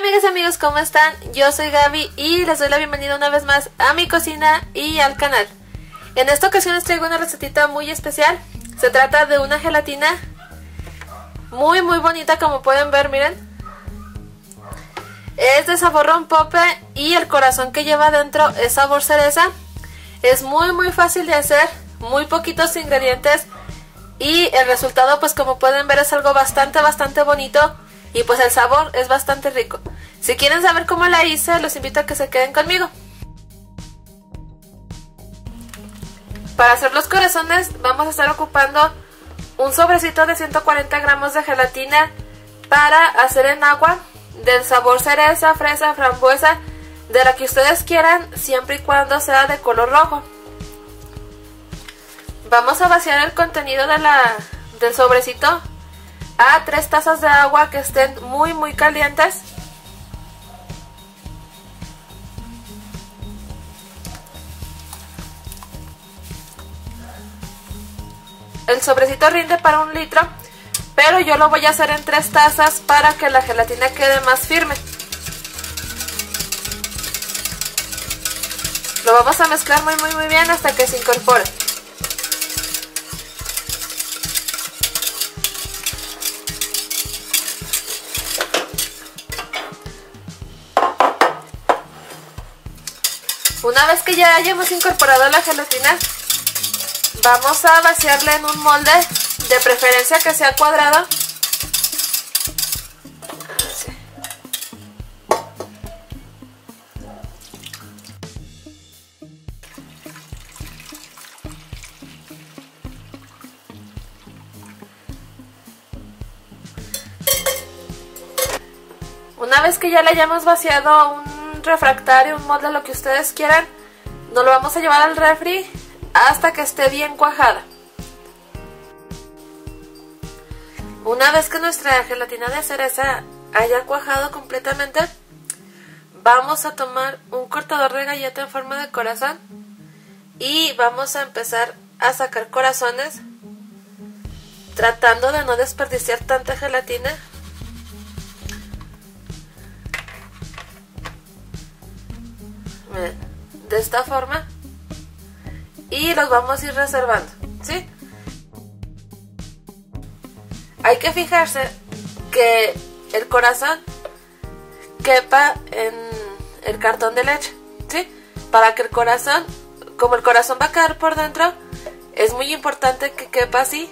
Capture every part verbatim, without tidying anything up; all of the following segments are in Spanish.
amigas y amigos, ¿cómo están? Yo soy Gaby y les doy la bienvenida una vez más a mi cocina y al canal. En esta ocasión les traigo una recetita muy especial. Se trata de una gelatina muy muy bonita, como pueden ver, miren. Es de sabor rompope y el corazón que lleva dentro es sabor cereza. Es muy muy fácil de hacer, muy poquitos ingredientes y el resultado, pues como pueden ver, es algo bastante bastante bonito. Y pues el sabor es bastante rico. Si quieren saber cómo la hice, los invito a que se queden conmigo. Para hacer los corazones vamos a estar ocupando un sobrecito de ciento cuarenta gramos de gelatina para hacer en agua del sabor cereza, fresa, frambuesa, de la que ustedes quieran, siempre y cuando sea de color rojo. Vamos a vaciar el contenido de la, del sobrecito a tres tazas de agua que estén muy muy calientes. El sobrecito rinde para un litro, pero yo lo voy a hacer en tres tazas para que la gelatina quede más firme. Lo vamos a mezclar muy muy muy bien hasta que se incorpore. Una vez que ya hayamos incorporado la gelatina, vamos a vaciarla en un molde, de preferencia que sea cuadrado. Así. Una vez que ya le hayamos vaciado un refractario, un molde, lo que ustedes quieran, nos lo vamos a llevar al refri hasta que esté bien cuajada. Una vez que nuestra gelatina de cereza haya cuajado completamente, vamos a tomar un cortador de galleta en forma de corazón y vamos a empezar a sacar corazones, tratando de no desperdiciar tanta gelatina. De esta forma, y los vamos a ir reservando, ¿sí? Hay que fijarse que el corazón quepa en el cartón de leche, ¿sí? Para que el corazón, como el corazón va a quedar por dentro, es muy importante que quepa así.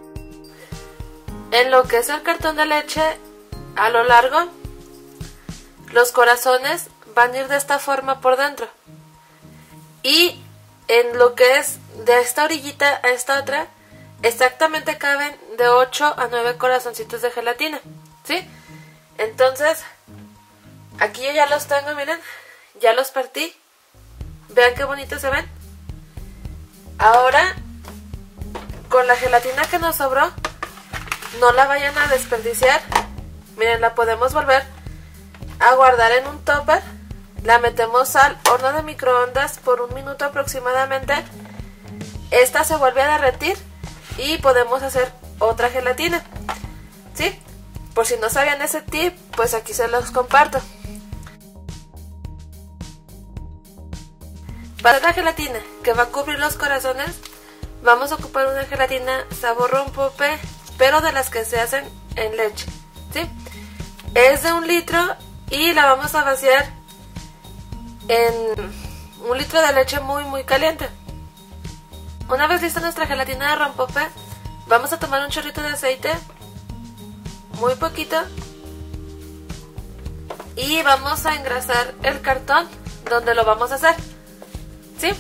En lo que es el cartón de leche, a lo largo, los corazones van a ir de esta forma por dentro. Y en lo que es de esta orillita a esta otra, exactamente caben de ocho a nueve corazoncitos de gelatina, ¿sí? Entonces, aquí yo ya los tengo, miren, ya los partí. Vean qué bonitos se ven. Ahora, con la gelatina que nos sobró, no la vayan a desperdiciar. Miren, la podemos volver a guardar en un tupper. La metemos al horno de microondas por un minuto aproximadamente. Esta se vuelve a derretir y podemos hacer otra gelatina, ¿sí? Por si no sabían ese tip, pues aquí se los comparto. Para la gelatina que va a cubrir los corazones, vamos a ocupar una gelatina sabor rompope, pero de las que se hacen en leche, ¿sí? Es de un litro y la vamos a vaciar en un litro de leche muy muy caliente. Una vez lista nuestra gelatina de rompope, vamos a tomar un chorrito de aceite, muy poquito, y vamos a engrasar el cartón donde lo vamos a hacer, ¿sí?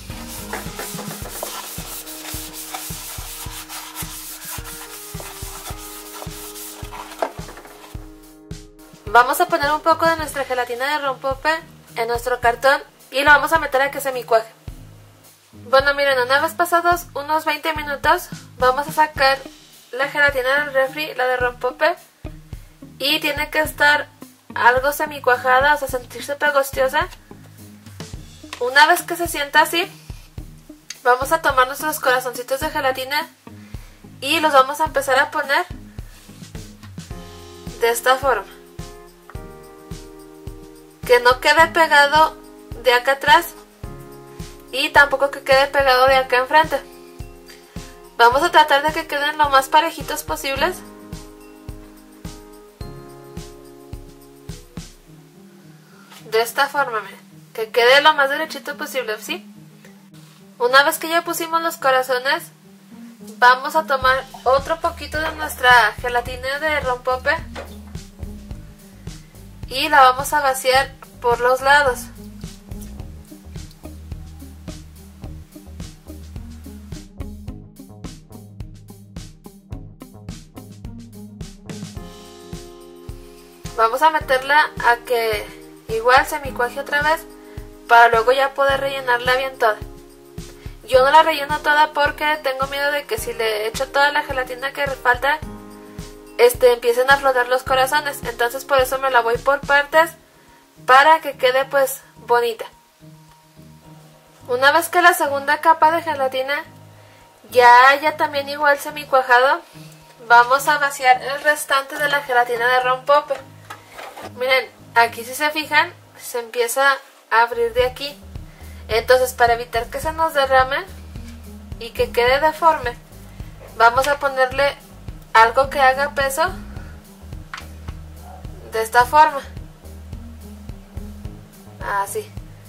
Vamos a poner un poco de nuestra gelatina de rompope en nuestro cartón y lo vamos a meter a que se micuaje. Bueno, miren, una vez pasados unos veinte minutos, vamos a sacar la gelatina del refri, la de rompope, y tiene que estar algo semicuajada, o sea, sentirse pegostiosa. Una vez que se sienta así, vamos a tomar nuestros corazoncitos de gelatina y los vamos a empezar a poner de esta forma. que no quede pegado de acá atrás y tampoco que quede pegado de acá enfrente. Vamos a tratar de que queden lo más parejitos posibles. De esta forma, miren, que quede lo más derechito posible, ¿sí? Una vez que ya pusimos los corazones, vamos a tomar otro poquito de nuestra gelatina de rompope y la vamos a vaciar por los lados. Vamos a meterla a que igual se me cuaje otra vez para luego ya poder rellenarla bien toda. Yo no la relleno toda porque tengo miedo de que si le echo toda la gelatina que falta, este, empiecen a flotar los corazones. Entonces por eso me la voy por partes para que quede pues bonita. Una vez que la segunda capa de gelatina ya haya también igual semicuajado, vamos a vaciar el restante de la gelatina de rompope. Miren, aquí si se fijan, se empieza a abrir de aquí. Entonces, para evitar que se nos derrame y que quede deforme, vamos a ponerle algo que haga peso de esta forma. Así.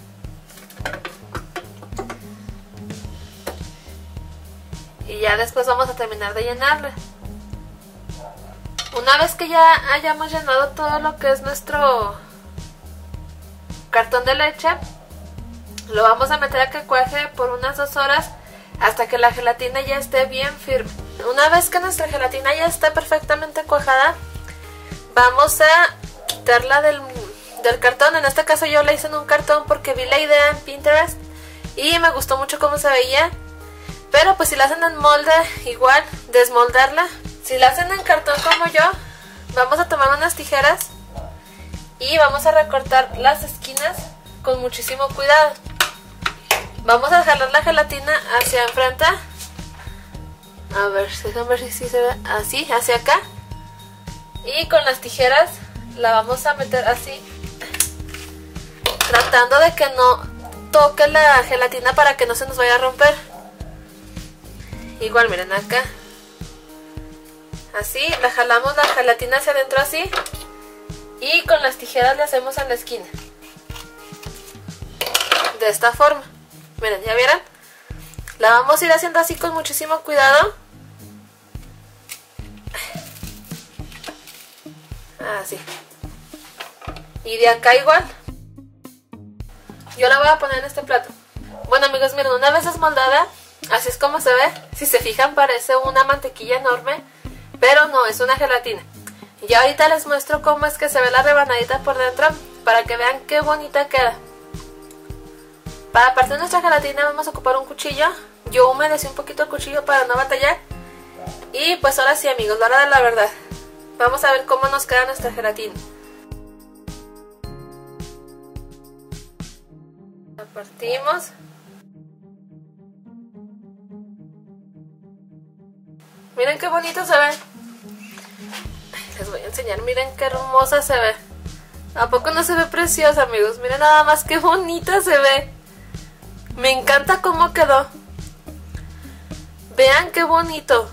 Y ya después vamos a terminar de llenarle. Una vez que ya hayamos llenado todo lo que es nuestro cartón de leche, lo vamos a meter a que cuaje por unas dos horas hasta que la gelatina ya esté bien firme. Una vez que nuestra gelatina ya está perfectamente cuajada, vamos a quitarla del, del cartón. En este caso yo la hice en un cartón porque vi la idea en Pinterest y me gustó mucho cómo se veía. Pero pues si la hacen en molde, igual, desmoldarla. Si la hacen en cartón como yo, vamos a tomar unas tijeras y vamos a recortar las esquinas con muchísimo cuidado. Vamos a jalar la gelatina hacia enfrente. A ver, déjame ver si se ve así, hacia acá. Y con las tijeras la vamos a meter así, tratando de que no toque la gelatina para que no se nos vaya a romper. Igual, miren acá. Así, la jalamos la gelatina hacia adentro así. Y con las tijeras le hacemos en la esquina. De esta forma. Miren, ¿ya vieron? La vamos a ir haciendo así con muchísimo cuidado. Así. Y de acá igual. Yo la voy a poner en este plato. Bueno amigos, miren, una vez desmoldada, así es como se ve. Si se fijan, parece una mantequilla enorme, pero no, es una gelatina. Y ahorita les muestro cómo es que se ve la rebanadita por dentro, para que vean qué bonita queda. Para partir nuestra gelatina vamos a ocupar un cuchillo. Yo humedecí un poquito el cuchillo para no batallar. Y pues ahora sí amigos, la hora de la verdad. Vamos a ver cómo nos queda nuestra gelatina. La partimos. Miren qué bonito se ve. Les voy a enseñar, miren qué hermosa se ve. ¿A poco no se ve preciosa amigos? Miren nada más qué bonita se ve. Me encanta cómo quedó. Vean qué bonito.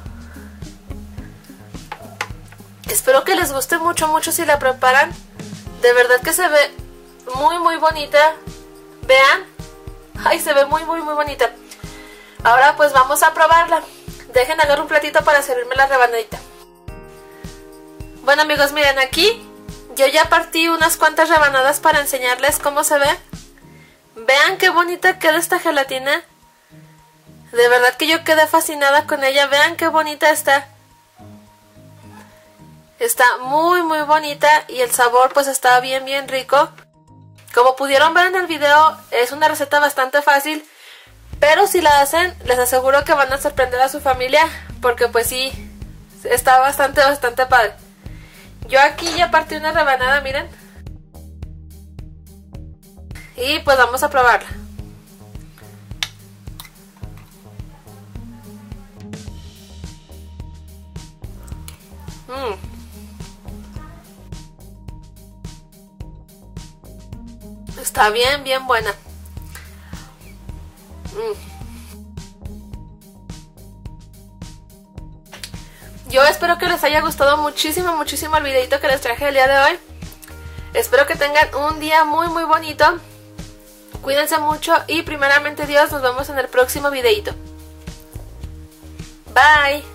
Espero que les guste mucho, mucho si la preparan. De verdad que se ve muy, muy bonita. Vean. Ay, se ve muy, muy, muy bonita. Ahora pues vamos a probarla. Dejen agarrar un platito para servirme la rebanadita. Bueno amigos, miren aquí. Yo ya partí unas cuantas rebanadas para enseñarles cómo se ve. Vean qué bonita queda esta gelatina. De verdad que yo quedé fascinada con ella. Vean qué bonita está. Está muy muy bonita y el sabor pues está bien bien rico. Como pudieron ver en el video, es una receta bastante fácil. Pero si la hacen, les aseguro que van a sorprender a su familia. Porque pues sí, está bastante bastante padre. Yo aquí ya partí una rebanada, miren. Y pues vamos a probarla. Mmm. Está bien, bien buena. Mm. Yo espero que les haya gustado muchísimo, muchísimo el videito que les traje el día de hoy. Espero que tengan un día muy, muy bonito. Cuídense mucho y primeramente Dios, nos vemos en el próximo videito. Bye.